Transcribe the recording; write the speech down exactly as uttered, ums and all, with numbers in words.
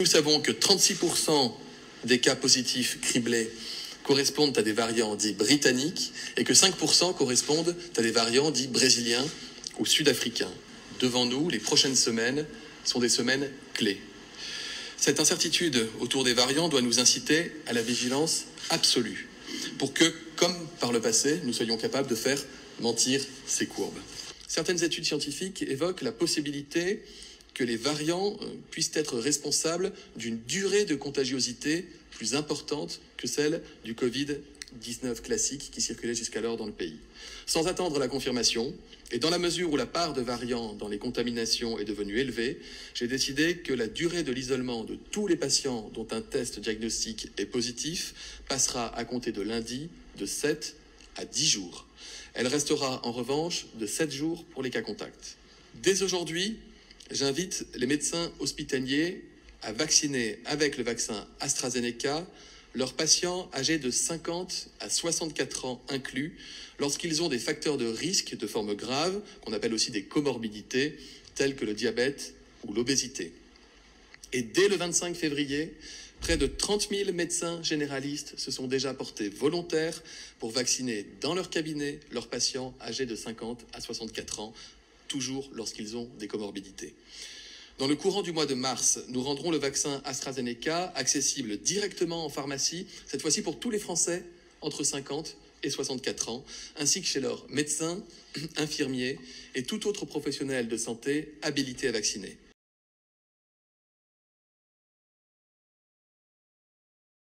Nous savons que trente-six pour cent des cas positifs criblés correspondent à des variants dits britanniques et que cinq pour cent correspondent à des variants dits brésiliens ou sud-africains. Devant nous, les prochaines semaines sont des semaines clés. Cette incertitude autour des variants doit nous inciter à la vigilance absolue pour que, comme par le passé, nous soyons capables de faire mentir ces courbes. Certaines études scientifiques évoquent la possibilité que les variants puissent être responsables d'une durée de contagiosité plus importante que celle du covid dix-neuf classique qui circulait jusqu'alors dans le pays. Sans attendre la confirmation, et dans la mesure où la part de variants dans les contaminations est devenue élevée, j'ai décidé que la durée de l'isolement de tous les patients dont un test diagnostique est positif passera à compter de lundi de sept à dix jours. Elle restera en revanche de sept jours pour les cas contacts. Dès aujourd'hui, j'invite les médecins hospitaliers à vacciner avec le vaccin AstraZeneca leurs patients âgés de cinquante à soixante-quatre ans inclus lorsqu'ils ont des facteurs de risque de forme grave, qu'on appelle aussi des comorbidités, telles que le diabète ou l'obésité. Et dès le vingt-cinq février, près de trente mille médecins généralistes se sont déjà portés volontaires pour vacciner dans leur cabinet leurs patients âgés de cinquante à soixante-quatre ans, toujours lorsqu'ils ont des comorbidités. Dans le courant du mois de mars, nous rendrons le vaccin AstraZeneca accessible directement en pharmacie, cette fois-ci pour tous les Français entre cinquante et soixante-quatre ans, ainsi que chez leurs médecins, infirmiers et tout autre professionnel de santé habilité à vacciner.